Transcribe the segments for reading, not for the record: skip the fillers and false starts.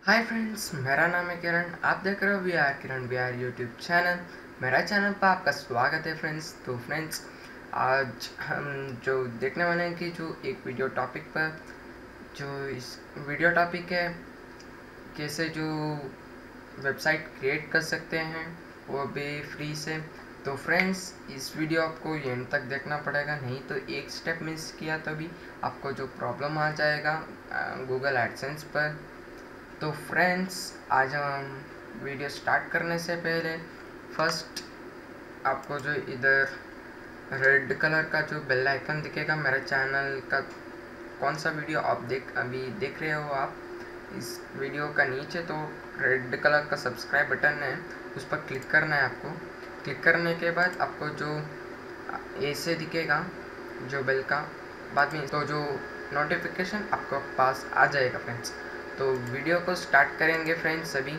Hi friends, मेरा नाम है किरण। आप देख रहे हो किरण बिहार यूट्यूब चैनल। मेरा चैनल पर आपका स्वागत है फ्रेंड्स। तो फ्रेंड्स, आज हम जो देखने वाले हैं कि जो एक वीडियो टॉपिक पर जो इस वीडियो टॉपिक है कैसे जो वेबसाइट क्रिएट कर सकते हैं वो भी फ्री से। तो फ्रेंड्स, इस वीडियो आपको एंड तक देखना पड़ेगा, नहीं तो एक स्टेप मिस किया तो भी आपको जो प्रॉब्लम आ जाएगा गूगल एडसेंस पर। तो फ्रेंड्स, आज हम वीडियो स्टार्ट करने से पहले फर्स्ट आपको जो इधर रेड कलर का जो बेल आइकन दिखेगा, मेरे चैनल का कौन सा वीडियो आप अभी देख रहे हो, आप इस वीडियो का नीचे तो रेड कलर का सब्सक्राइब बटन है, उस पर क्लिक करना है आपको। क्लिक करने के बाद आपको जो ऐसे दिखेगा जो बेल का, बाद में तो जो नोटिफिकेशन आपको पास आ जाएगा फ्रेंड्स। तो वीडियो को स्टार्ट करेंगे फ्रेंड्स अभी।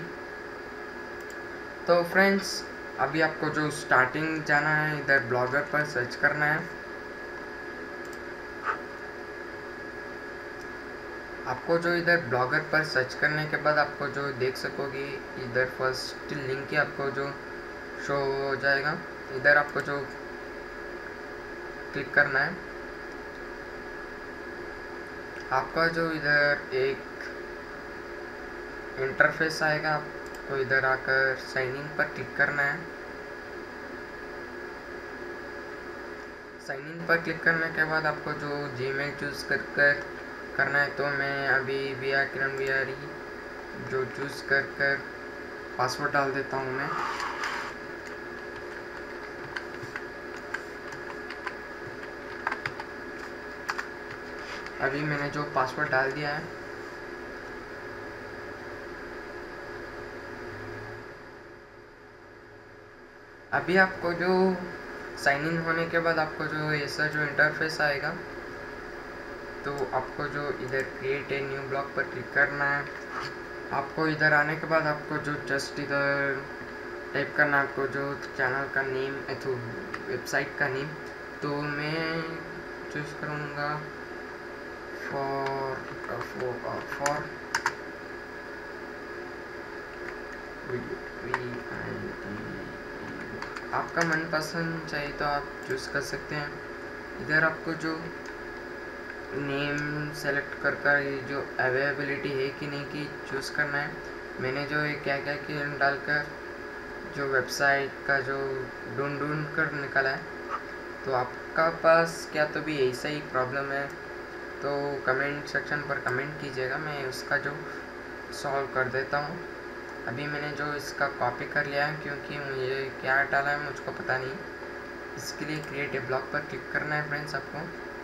तो फ्रेंड्स, अभी आपको जो स्टार्टिंग जाना है, इधर ब्लॉगर पर सर्च करना है। आपको जो इधर ब्लॉगर पर सर्च करने के बाद आपको जो देख सकोगे, इधर फर्स्ट लिंक ही आपको जो शो हो जाएगा, इधर आपको जो क्लिक करना है। आपका जो इधर एक इंटरफेस आएगा, आपको इधर आकर साइन इन पर क्लिक करना है। साइन इन पर क्लिक करने के बाद आपको जो जीमेल चूज़ कर करना है, तो मैं अभी किरण बिहारी जो चूज़ कर पासवर्ड डाल देता हूँ मैं। अभी मैंने जो पासवर्ड डाल दिया है, अभी आपको जो साइन इन होने के बाद आपको जो ऐसा जो इंटरफेस आएगा, तो आपको जो इधर क्रिएट ए न्यू ब्लॉग पर क्लिक करना है। आपको इधर आने के बाद आपको जो जस्ट इधर टाइप करना है, आपको जो चैनल का नेम तो वेबसाइट का नेम, तो मैं चूज़ करूँगा फॉर आपका मनपसंद चाहिए तो आप चूज़ कर सकते हैं। इधर आपको जो नेम सेलेक्ट कर जो अवेलेबिलिटी है कि नहीं की चूज़ करना है। मैंने जो क्या क्या कि डालकर जो वेबसाइट का जो ढूंढ कर निकाला है, तो आपका पास क्या तो भी ऐसा ही प्रॉब्लम है तो कमेंट सेक्शन पर कमेंट कीजिएगा, मैं उसका जो सॉल्व कर देता हूँ। अभी मैंने जो इसका कॉपी कर लिया है, क्योंकि मुझे क्या डाला है मुझको पता नहीं। इसके लिए क्रिएट ए ब्लॉग पर क्लिक करना है फ्रेंड्स। आपको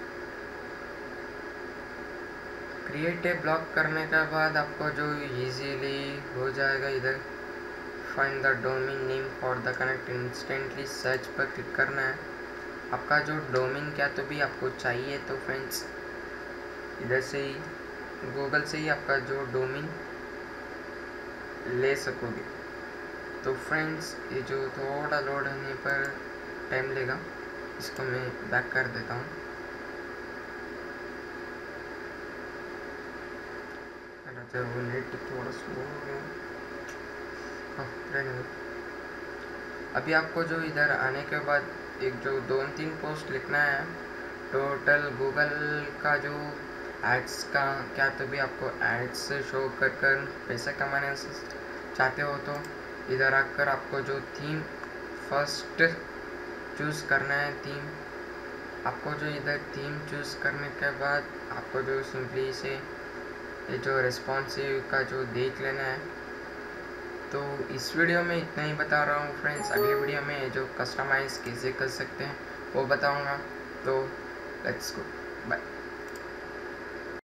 क्रिएट ए ब्लॉग करने के बाद आपको जो इजीली हो जाएगा, इधर find the domain name for the connect instantly search पर क्लिक करना है। आपका जो डोमेन क्या तो भी आपको चाहिए, तो फ्रेंड्स इधर से ही गूगल से ही आपका जो डोमेन ले सकोगे। तो फ्रेंड्स, ये जो थोड़ा लोड होने पर टाइम लेगा, इसको मैं बैक कर देता हूँ। वो नेट थोड़ा स्लो हो गया। हाँ, अभी आपको जो इधर आने के बाद एक जो 2-3 पोस्ट लिखना है। टोटल गूगल का जो एड्स का क्या तो भी आपको एड्स शो कर पैसे कमाने चाहते हो, तो इधर आकर आपको जो थीम फर्स्ट चूज़ करना है। थीम आपको जो इधर थीम चूज़ करने के बाद आपको जो सिंपली से ये जो रिस्पॉन्सिव का जो देख लेना है। तो इस वीडियो में इतना ही बता रहा हूँ फ्रेंड्स। अगले वीडियो में जो कस्टमाइज़ कैसे कर सकते हैं वो बताऊँगा। तो लेट्स गो, बाय।